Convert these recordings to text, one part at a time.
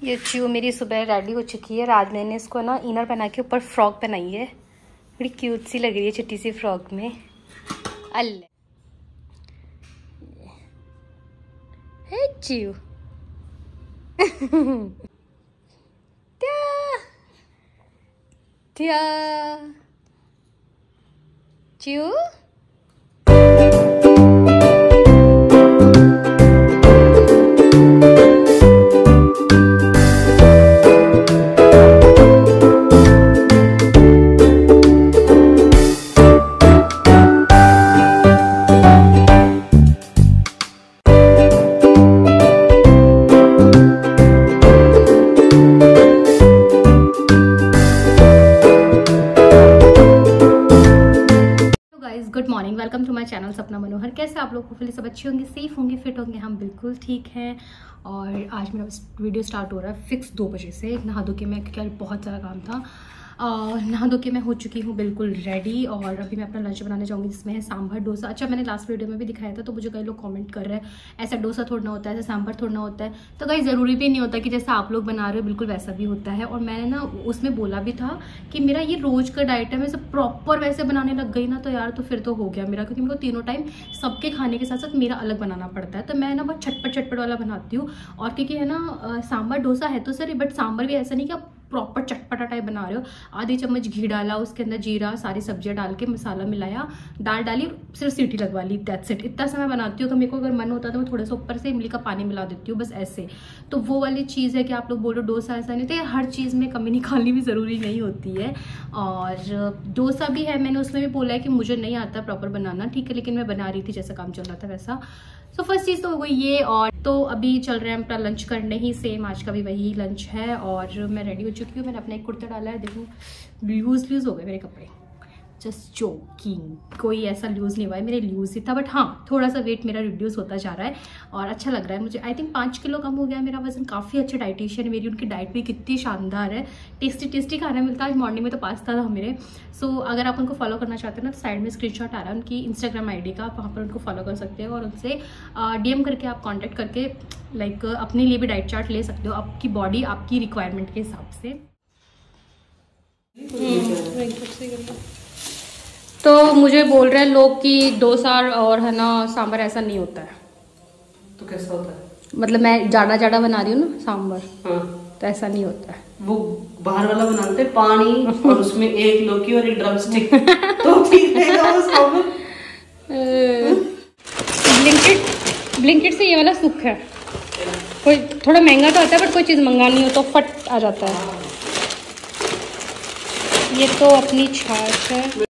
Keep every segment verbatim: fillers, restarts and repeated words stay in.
ये च्यू मेरी सुबह रेडी हो चुकी है। राजने ने इसको ना इनर पहना के ऊपर फ्रॉक पहनाई है, बड़ी क्यूट सी लग रही है छोटी सी फ्रॉक में। अल्ले हे च्यू क्या क्या च्यू good morning, welcome to my channel Sapna Manohar. कैसे आप लोग? होपफुली सब अच्छे होंगे, सेफ होंगे, फिट होंगे। हम बिल्कुल ठीक हैं। और आज मेरा वीडियो स्टार्ट हो रहा है फिक्स दो बजे से। नहा धो के मैं, क्योंकि बहुत ज़्यादा काम था, और नहा धो के मैं हो चुकी हूँ बिल्कुल रेडी। और अभी मैं अपना लंच बनाने जाऊँगी, जिसमें है सांभर डोसा। अच्छा, मैंने लास्ट वीडियो में भी दिखाया था, तो मुझे कई लोग कमेंट कर रहे हैं ऐसा डोसा थोड़ा होता है, ऐसा सांभर थोड़ा होता है। तो कहीं ज़रूरी भी नहीं होता कि जैसा आप लोग बना रहे हो बिल्कुल वैसा भी होता है। और मैंने ना उसमें बोला भी था कि मेरा ये रोज़ का डाइट है, मैं सब प्रॉपर वैसे बनाने लग गई ना, तो यार तो फिर तो हो गया मेरा, क्योंकि मेरे को तीनों टाइम सबके खाने के साथ साथ मेरा अलग बनाना पड़ता है। तो मैं ना बहुत छटपट छटपट वाला बनाती हूँ। और क्योंकि है ना सांभर डोसा है तो सर, बट सांभर भी ऐसा नहीं कि आप प्रॉपर चटपटा टाइप बना रहे हो। आधी चम्मच घी डाला, उसके अंदर जीरा, सारी सब्जियां डाल के मसाला मिलाया, दाल डाली, सिर्फ सीटी लगवा ली, दैट्स इट। इतना सा मैं बनाती हूँ। तो मेरे को अगर मन होता है तो मैं थोड़ा सा ऊपर से इमली का पानी मिला देती हूँ, बस ऐसे। तो वो वाली चीज़ है कि आप लोग बोलो डोसा ऐसा नहीं, तो हर चीज़ में कमी निकालनी भी ज़रूरी नहीं होती है। और डोसा भी है, मैंने उसमें भी बोला है कि मुझे नहीं आता प्रॉपर बनाना, ठीक है, लेकिन मैं बना रही थी जैसा काम चल रहा था वैसा। सो फर्स्ट चीज़ तो हो गई ये। और तो अभी चल रहे हैं अपना लंच करने ही, सेम आज का भी वही लंच है। और मैं रेडी हो चुकी हूँ। मैंने अपना एक कुर्ता डाला है, देखो लूज लूज हो गए मेरे कपड़े, जस्ट जोकिंग। कोई ऐसा लूज़ नहीं हुआ है, मेरे लूज़ ही था, बट हाँ थोड़ा सा वेट मेरा रिड्यूस होता जा रहा है और अच्छा लग रहा है मुझे। आई थिंक पाँच किलो कम हो गया है मेरा वजन। काफ़ी अच्छे डाइटिशियन मेरी, उनकी डाइट भी कितनी शानदार है, टेस्टी टेस्टी खाना मिलता है। आज मॉर्निंग में तो पास्ता था मेरे। सो so, अगर आप उनको फॉलो करना चाहते हैं ना, तो साइड में स्क्रीनशॉट आ रहा है उनकी इंस्टाग्राम आई डी का, आप वहाँ पर उनको फॉलो कर सकते हो और उनसे डी एम करके आप कॉन्टैक्ट करके लाइक अपने लिए भी डाइट चार्ट ले सकते हो, आपकी बॉडी आपकी रिक्वायरमेंट के हिसाब से। तो मुझे बोल रहे हैं लोग कि डोसा और है ना सांभर ऐसा नहीं होता है। तो कैसा होता है? मतलब मैं जाड़ा जाड़ा बना रही हूँ ना सांभर, हाँ, तो ऐसा नहीं होता है। वो बाहर वाला बनाते पानी और उसमें एक लौकी और एक ड्रम स्टिक तो ठीक रहेगा वो सांभर। ब्लिंकिट ब्लिंकिट से ये वाला सुख है। कोई थोड़ा महंगा तो आता है, बट कोई चीज़ मंगानी हो तो फट आ जाता है। ये तो अपनी छाछ है।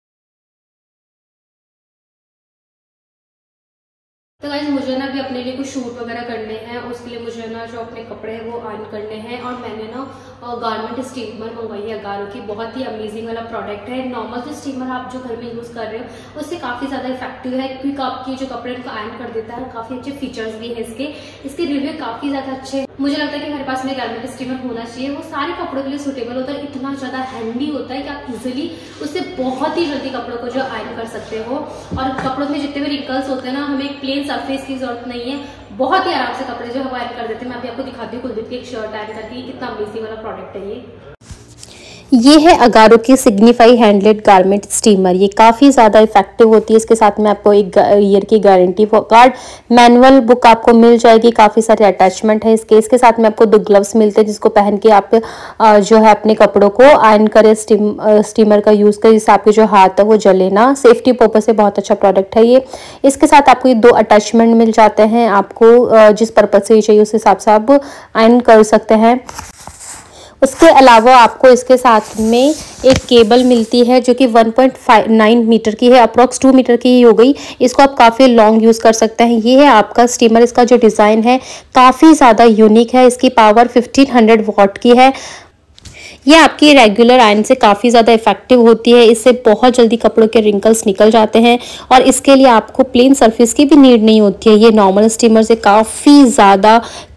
तो गाइस मुझे ना भी अपने लिए कुछ शूट वगैरह करने हैं, उसके लिए मुझे ना जो अपने कपड़े हैं वो आयरन करने हैं। और मैंने ना गारमेंट स्टीमर मंगवाई है अगारो की, बहुत ही अमेजिंग वाला प्रोडक्ट है। नॉर्मल जो स्टीमर आप जो घर में यूज़ कर रहे हो उससे काफ़ी ज़्यादा इफेक्टिव है, क्योंकि आपकी जो कपड़े उनको आयरन कर देता है। काफ़ी अच्छे फीचर्स भी है इसके इसके रिव्यू काफ़ी ज़्यादा अच्छे हैं। मुझे लगता है कि हमारे पास में गारमेंट स्टीमर होना चाहिए। वो सारे कपड़ों के लिए सूटेबल होता है, इतना ज़्यादा हैंडी होता है कि आप इजीली उससे बहुत ही जल्दी कपड़ों को जो आयरन कर सकते हो। और कपड़ों में जितने भी रिंकल्स होते हैं ना, हमें एक प्लेन सरफेस की जरूरत नहीं है, बहुत ही आराम से कपड़े जो हम आयरन कर देते हैं। मैं अभी आपको दिखाती हूँ कुलदीप की एक शर्ट आयरन करके, कितना अमेजिंग वाला प्रोडक्ट है ये। ये है अगारो की सिग्निफाई हैंडलेड गारमेंट स्टीमर। ये काफ़ी ज़्यादा इफेक्टिव होती है। इसके साथ में आपको एक ईयर की गारंटी कार्ड, मैनुअल बुक आपको मिल जाएगी। काफ़ी सारे अटैचमेंट है इसके। इसके साथ में आपको दो ग्लव्स मिलते हैं, जिसको पहन के आप जो है अपने कपड़ों को आयरन करें, स्टीम स्टीमर का यूज़ करें, जिससे आपके जो हाथ है वो जले ना। सेफ्टी पर्पज से बहुत अच्छा प्रोडक्ट है ये। इसके साथ आपको ये दो अटैचमेंट मिल जाते हैं, आपको जिस पर्पज़ से चाहिए उस हिसाब से आप आयरन कर सकते हैं। उसके अलावा आपको इसके साथ में एक केबल मिलती है जो कि one point five nine meter की है, अप्रॉक्स टू मीटर की ही हो गई। इसको आप काफ़ी लॉन्ग यूज़ कर सकते हैं। ये है आपका स्टीमर। इसका जो डिज़ाइन है काफ़ी ज़्यादा यूनिक है। इसकी पावर फिफ्टीन हंड्रेड वॉट की है। ये आपकी रेगुलर आयरन से काफ़ी ज़्यादा इफेक्टिव होती है। इससे बहुत जल्दी कपड़ों के रिंकल्स निकल जाते हैं और इसके लिए आपको प्लेन सरफेस की भी नीड नहीं होती है। ये नॉर्मल स्टीमर से काफ़ी ज़्यादा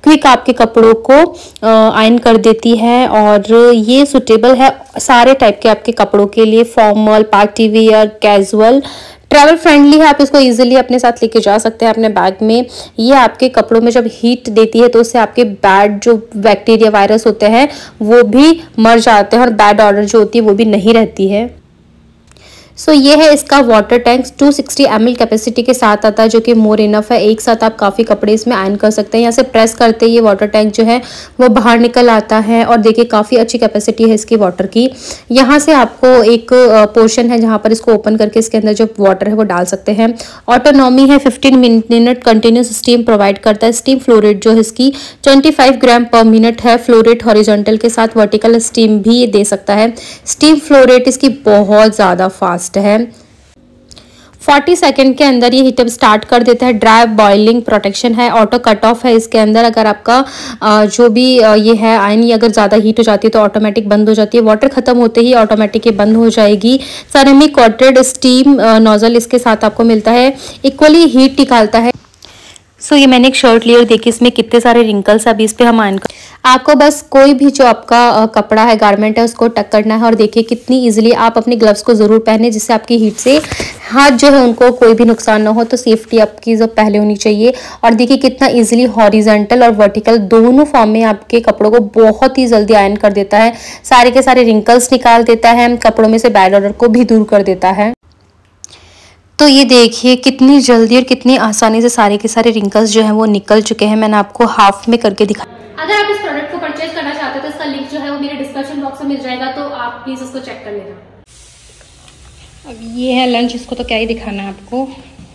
क्विक आपके कपड़ों को आयरन कर देती है। और ये सुटेबल है सारे टाइप के आपके कपड़ों के लिए, formal, party wear, casual, travel friendly है। आप इसको इजीली अपने साथ लेके जा सकते हैं अपने बैग में। ये आपके कपड़ों में जब हीट देती है तो उससे आपके बैड जो बैक्टीरिया वायरस होते हैं वो भी मर जाते हैं और बैड ऑर्डर जो होती है वो भी नहीं रहती है। सो so, ये है इसका water tank, two sixty M L capacity के साथ आता है, जो कि मोर इनफ है। एक साथ आप काफ़ी कपड़े इसमें आयरन कर सकते हैं। यहाँ से प्रेस करते ये वाटर टैंक जो है वो बाहर निकल आता है। और देखिए काफ़ी अच्छी कैपेसिटी है इसकी वाटर की। यहाँ से आपको एक पोर्शन है जहाँ पर इसको ओपन करके इसके अंदर जो वाटर है वो डाल सकते हैं। ऑटोनॉमी है, fifteen minute continuous steam provide करता है। स्टीम फ्लो रेट जो है इसकी ट्वेंटी फाइव ग्राम पर मिनट है। फ्लो रेट हॉरिजॉन्टल के साथ वर्टिकल स्टीम भी ये दे सकता है। स्टीम फ्लो रेट इसकी बहुत ज़्यादा फास्ट है। चालीस सेकंड के अंदर ये हीटअप स्टार्ट कर देता है। ड्राई बॉइलिंग प्रोटेक्शन है, ऑटो कट ऑफ है इसके अंदर। अगर आपका जो भी ये है आयरन ये अगर ज़्यादा हीट हो जाती है तो ऑटोमेटिक बंद हो जाती है। वाटर खत्म होते ही ऑटोमेटिक ये बंद हो जाएगी। सेरेमिक कोटेड स्टीम नोजल इसके साथ आपको मिलता है, इक्वली हीट निकालता है। सो so, ये मैंने एक शर्ट ली और देखिए इसमें कितने सारे रिंकल्स अभी इस पे हम आयरन कर। आपको बस कोई भी जो आपका कपड़ा है, गारमेंट है, उसको टक करना है। और देखिए कितनी इजीली आप अपने ग्लव्स को ज़रूर पहने जिससे आपकी हीट से हाथ जो है उनको कोई भी नुकसान ना हो। तो सेफ्टी आपकी जो पहले होनी चाहिए। और देखिए कितना इजीली हॉरिजॉन्टल और वर्टिकल दोनों फॉर्म में आपके कपड़ों को बहुत ही जल्दी आयरन कर देता है। सारे के सारे रिंकल्स निकाल देता है, कपड़ों में से बैड ऑर्डर को भी दूर कर देता है। तो ये देखिए कितनी जल्दी और कितनी आसानी से सारे के सारे रिंकल्स जो हैं वो निकल चुके हैं। मैंने आपको हाफ में करके दिखा। अगर आप इस प्रोडक्ट को परचेज करना चाहते हो तो इसका लिंक जो है वो मेरे डिस्क्रिप्शन बॉक्स में मिल जाएगा, तो आप प्लीज उसको चेक कर लेना। अब ये है लंच, इसको तो क्या ही दिखाना है आपको।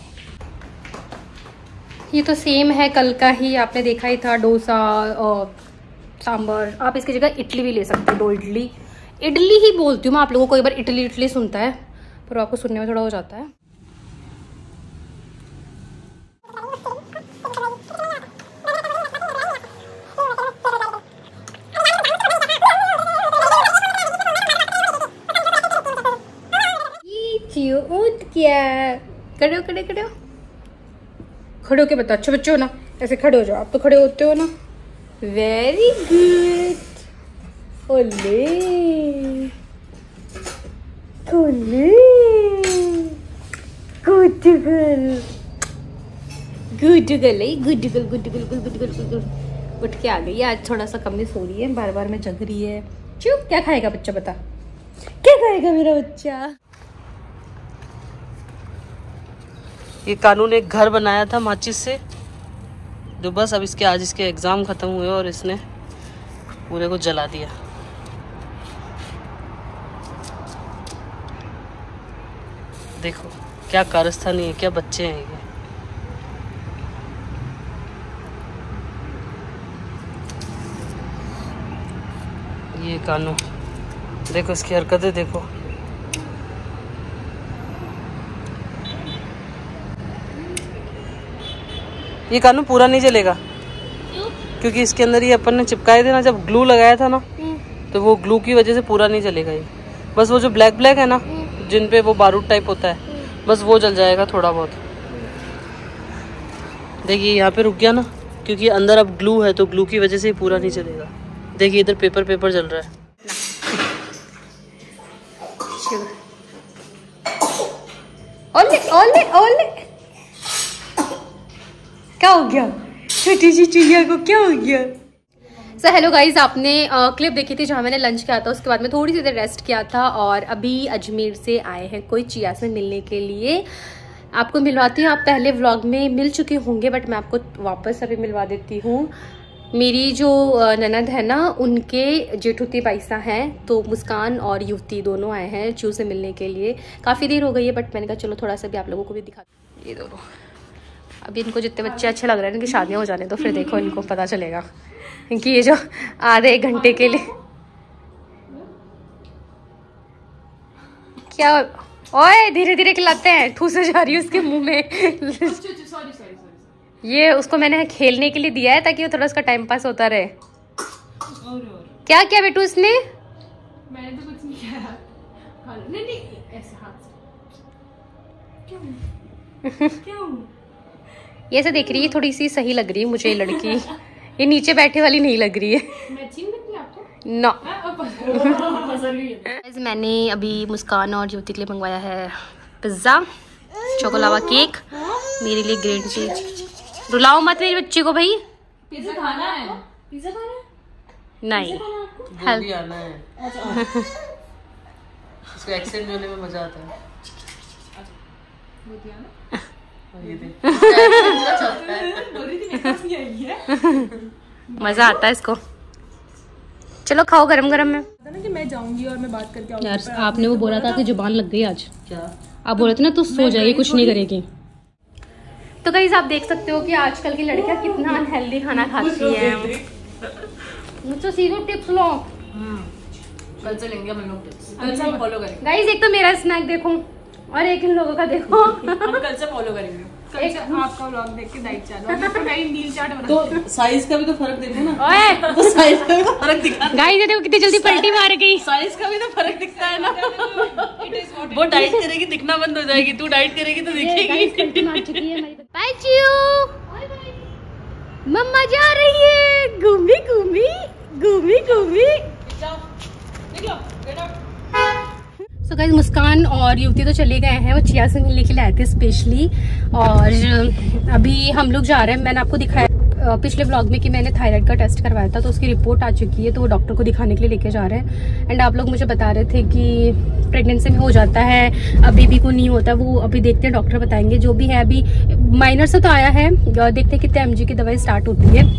ये तो सेम है कल का ही, आपने देखा ही था, डोसा और सांभर। आप इसकी जगह इडली भी ले सकते हो। दो इडली इडली ही बोलती हूँ मैं आप लोगों को, एक बार इडली इडली सुनता है पर आपको सुनने में थोड़ा हो जाता है। क्या खड़े हो खड़े खड़े हो खड़े होके बताओ। अच्छे बच्चे हो ना, ऐसे खड़े हो जाओ। आप तो खड़े होते हो ना, वेरी गुड। ओले ओले good girl good girl good girl good girl good girl good girl. उठ के आ गई आज, थोड़ा सा कम ही सो रही है, बार बार में जग रही है। चुप। क्या खाएगा बच्चा, बता क्या खाएगा मेरा बच्चा। ये कानू ने एक घर बनाया था माचिस से, जो बस अब इसके आज इसके एग्ज़ाम ख़त्म हुए और इसने पूरे को जला दिया। देखो क्या कारस्तानी है, क्या बच्चे हैं ये। ये कानू देखो, इसकी हरकतें देखो। ये कानू पूरा नहीं जलेगा क्योंकि इसके अंदर ये अपन ने चिपकाए थे ना, जब ग्लू लगाया था ना, तो वो ग्लू की वजह से पूरा नहीं जलेगा ये। बस वो जो ब्लैक ब्लैक है ना, जिन पे वो बारूद टाइप होता है, बस वो जल जाएगा थोड़ा बहुत। देखिए यहाँ पे रुक गया ना, क्योंकि अंदर अब ग्लू है तो ग्लू की वजह से पूरा नहीं जलेगा। देखिए इधर पेपर पेपर जल रहा है। ओले ओले ओले क्या हो गया छोटी सी चिड़िया को, क्या हो गया। सो हेलो गाइज, आपने क्लिप देखी थी जहाँ मैंने लंच किया था, उसके बाद में थोड़ी सी देर रेस्ट किया था और अभी अजमेर से आए हैं कोई चिया से मिलने के लिए। आपको मिलवाती हूँ, आप पहले व्लॉग में मिल चुके होंगे बट मैं आपको वापस अभी मिलवा देती हूँ। मेरी जो ननद है ना, उनके जेठुती पैसा हैं, तो मुस्कान और युवती दोनों आए हैं चू से मिलने के लिए। काफ़ी देर हो गई है बट मैंने कहा चलो थोड़ा सा भी आप लोगों को भी दिखा। ये दोनों अभी इनको जितने बच्चे अच्छे लग रहे हैं इनकी शादियाँ हो जाने तो फिर देखो इनको पता चलेगा, क्योंकि ये जो आधे एक घंटे के लिए क्या, ओए धीरे धीरे खिलाते हैं, ठूसे जा रही है उसके मुंह में। ये उसको मैंने खेलने के लिए दिया है ताकि वो थोड़ा उसका टाइम पास होता रहे। और, और। क्या क्या बेटू इसने? मैंने तो कुछ नहीं किया। नहीं नहीं ऐसे हाथ से। क्यों? क्यों? ये ऐसे देख रही है, थोड़ी सी सही लग रही है मुझे ये लड़की। ये नीचे बैठे वाली नहीं लग रही है ना। मैंने अभी मुस्कान और ज्योति के लिए मंगवाया है पिज्ज़ा, चोकोलावा केक, मेरे लिए ग्रीन टी। रुलाओ मत मेरी बच्ची को भाई। पिज्जा खाना है? पिज्जा खाना है? नहीं, हेल्दी आना है। इसको एक्सेंट होने में मजा आता है। ये देख मजा आता है इसको। चलो खाओ गरम गरम में। कि मैं जाऊंगी और मैं बात करके आऊंगी। यार आपने वो बोला था कि जुबान लग गई आज। क्या आप बोले थे ना तू सो जाएगी, कुछ नहीं करेगी। तो गाइस आप देख सकते हो कि आजकल की लड़कियां कितना अनहेल्दी खाना खाती हैं। मुझसे सीधे टिप्स लो। कल से लेंगे हम लोग टिप्स, कल से फॉलो करेंगे। गाइस एक तो मेरा स्नैक देखो और एक इन लोगों का देखो। हम कल से फॉलो करेंगे। एक आपका व्लॉग देख के डाइट चालू। मैं तो नई मील चार्ट बना। तो साइज का भी तो फर्क देखो ना। ओए तो साइज का भी तो फर्क दिखा। गाइस ये देखो कितनी जल्दी पलटी मार गई। साइज का भी तो फर्क दिखता है ना। वो डाइट करेगी दिखना बंद हो जाएगी, तू डाइट करेगी तो दिखेगी। पलटी मार चुकी है हमारी। बाय चियो, मम्मा जा रही है घूमी घूमी घूमी घूमी। तो गाइस मुस्कान और युवती तो चले गए हैं, वो चिया से मिलने के लिए आए थे स्पेशली। और अभी हम लोग जा रहे हैं। मैंने आपको दिखाया पिछले व्लॉग में कि मैंने थायराइड का टेस्ट करवाया था, तो उसकी रिपोर्ट आ चुकी है, तो वो डॉक्टर को दिखाने के लिए लेके जा रहे हैं। एंड आप लोग मुझे बता रहे थे कि प्रेगनेंसी में हो जाता है, अब बेबी को नहीं होता। वो अभी देखते हैं, डॉक्टर बताएंगे। जो भी है अभी माइनर से तो आया है, देखते हैं कितने एम जी की दवाई स्टार्ट होती है।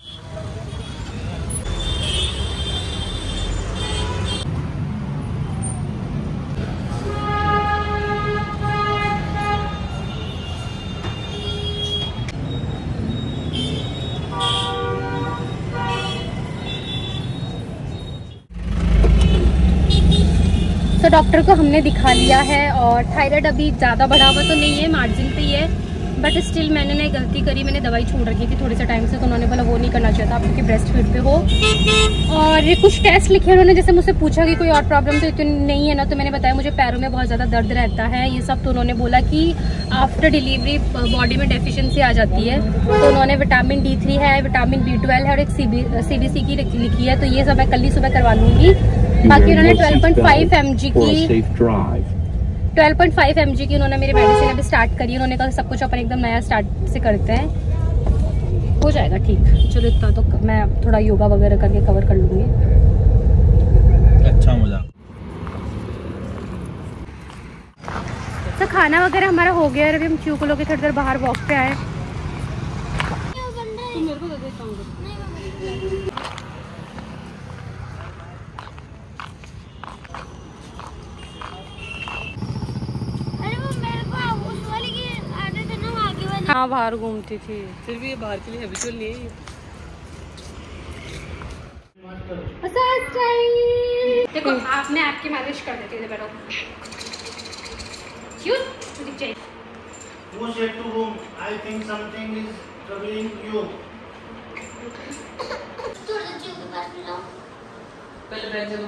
तो डॉक्टर को हमने दिखा लिया है और थायराइड अभी ज़्यादा बढ़ा हुआ तो नहीं है, मार्जिन पे ही है। बट स्टिल मैंने नहीं गलती करी, मैंने दवाई छोड़ रखी थी थोड़े से टाइम से, तो उन्होंने बोला वो नहीं करना चाहिए था आप क्योंकि ब्रेस्ट फीड पे हो। और कुछ टेस्ट लिखे उन्होंने, जैसे मुझसे पूछा कि कोई और प्रॉब्लम तो इतनी नहीं है ना, तो मैंने बताया मुझे पैरों में बहुत ज़्यादा दर्द रहता है ये सब। तो उन्होंने बोला कि आफ्टर डिलीवरी बॉडी में डेफिशिएंसी आ जाती है, तो उन्होंने विटामिन डी थ्री है, विटामिन बी ट्वेल्व है और एक C B C D C की लिखी है, तो ये सब मैं कल ही सुबह करवा लूँगी। बाकी उन्होंने twelve point five M G की twelve point five M G की उन्होंने मेरी मेडिसिन अभी स्टार्ट करी। उन्होंने कहा सब कुछ अपन एकदम नया स्टार्ट से करते हैं, हो जाएगा ठीक। चलो इतना तो मैं थोड़ा योगा वगैरह करके कवर कर लूँगी। अच्छा मजा। तो खाना वगैरह हमारा हो गया और अभी हम क्यों को लोग थोड़ी देर बाहर वॉक पे आए। हाँ बाहर घूमती थी, फिर भी ये बाहर के लिए हैबिचुअल नहीं है। देखो आपने आपकी मालिश कर देती है। बैठो क्यों चाहिए। Who said to whom? I think something is troubling you. पहले बैठ जाओ।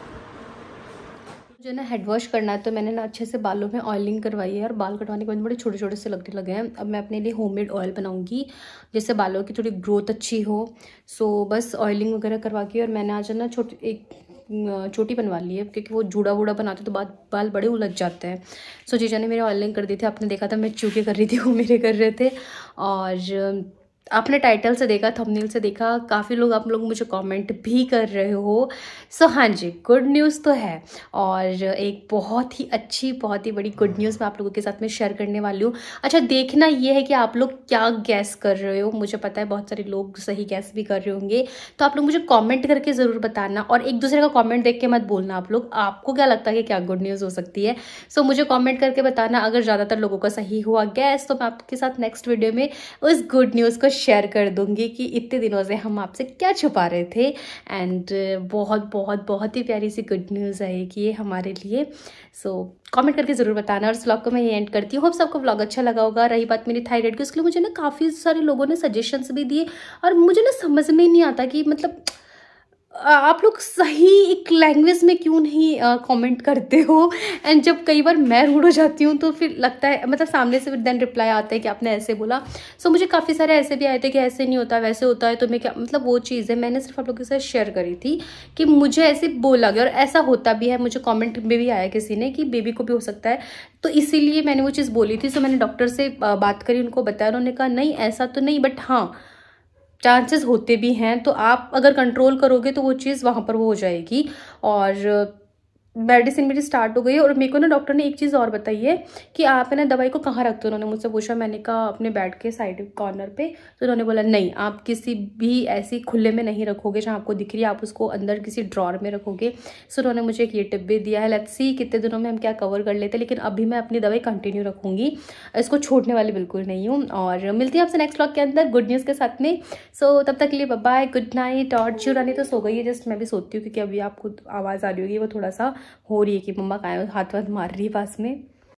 मुझे ना हेड वॉश करना है, तो मैंने ना अच्छे से बालों में ऑयलिंग करवाई है और बाल कटवाने के बाद बड़े छोटे छोटे से लगने लगे हैं। अब मैं अपने लिए होममेड ऑयल बनाऊंगी जिससे बालों की थोड़ी ग्रोथ अच्छी हो। सो बस ऑयलिंग वगैरह करवा के, और मैंने आज ना छोटी एक चोटी बनवा ली है क्योंकि वो जूड़ा वूड़ा बनाते तो बाल बाल बड़े उलझ जाते हैं। सो जीजा ने मेरे ऑयलिंग कर दी थी, आपने देखा था मैं चूके कर रही थी, वो मेरे कर रहे थे। और आपने टाइटल से देखा, थंबनेल से देखा, काफ़ी लोग आप लोग मुझे कमेंट भी कर रहे हो। सो हाँ जी, गुड न्यूज़ तो है। और एक बहुत ही अच्छी, बहुत ही बड़ी गुड न्यूज़ मैं आप लोगों के साथ में शेयर करने वाली हूँ। अच्छा देखना ये है कि आप लोग क्या गैस कर रहे हो। मुझे पता है बहुत सारे लोग सही गैस भी कर रहे होंगे, तो आप लोग मुझे कॉमेंट करके ज़रूर बताना। और एक दूसरे का कॉमेंट देख के मत बोलना आप लोग, आपको क्या लगता है कि क्या गुड न्यूज़ हो सकती है। सो मुझे कॉमेंट करके बताना। अगर ज़्यादातर लोगों का सही हुआ गैस, तो मैं आपके साथ नेक्स्ट वीडियो में उस गुड न्यूज़ को शेयर कर दूंगी कि इतने दिनों से हम आपसे क्या छुपा रहे थे। एंड बहुत बहुत बहुत ही प्यारी सी गुड न्यूज़ आएगी ये हमारे लिए। सो so, कमेंट करके ज़रूर बताना। और इस व्लॉग को मैं ये एंड करती हूँ। होप सबको व्लॉग अच्छा लगा होगा। रही बात मेरी थायराइड की, उसके लिए मुझे ना काफ़ी सारे लोगों ने सजेशंस भी दिए और मुझे ना समझ में नहीं आता कि मतलब आप लोग सही एक लैंग्वेज में क्यों नहीं कमेंट करते हो। एंड जब कई बार मैं रूड हो जाती हूँ तो फिर लगता है, मतलब सामने से फिर देन रिप्लाई आता है कि आपने ऐसे बोला। सो so, मुझे काफ़ी सारे ऐसे भी आए थे कि ऐसे नहीं होता वैसे होता है, तो मैं क्या, मतलब वो चीज़ है मैंने सिर्फ आप लोगों के साथ शेयर करी थी कि मुझे ऐसे बोला गया और ऐसा होता भी है। मुझे कॉमेंट में भी आया किसी ने कि बेबी को भी हो सकता है, तो इसीलिए मैंने वो चीज़ बोली थी। सो so, मैंने डॉक्टर से बात करी, उनको बताया, उन्होंने कहा नहीं ऐसा तो नहीं, बट हाँ चांसेस होते भी हैं, तो आप अगर कंट्रोल करोगे तो वो चीज़ वहाँ पर वो हो जाएगी। और मेडिसिन मेरी स्टार्ट हो गई है। और मेरे को ना डॉक्टर ने एक चीज़ और बताई है कि आप है ना दवाई को कहाँ रखते हो। उन्होंने मुझसे पूछा, मैंने कहा अपने बेड के साइड कॉर्नर पे, तो उन्होंने बोला नहीं आप किसी भी ऐसी खुले में नहीं रखोगे जहाँ आपको दिख रही है, आप उसको अंदर किसी ड्रॉर में रखोगे। सो उन्होंने मुझे एक ये टिप भी दिया है, लेट्स सी कितने दिनों में हम क्या कवर कर लेते हैं, लेकिन अभी मैं अपनी दवाई कंटिन्यू रखूँगी, इसको छोड़ने वाली बिल्कुल नहीं हूँ। और मिलती है आपसे नेक्स्ट व्लॉग के अंदर गुड न्यूज़ के साथ में। सो तब तक के लिए बाय बाय, गुड नाइट। और चिरानी तो सो गई है, जस्ट मैं भी सोती हूँ क्योंकि अभी आपको आवाज़ आ रही होगी वो थोड़ा सा हो रही है कि मम्मा का हाथ वाथ मार रही है पास में।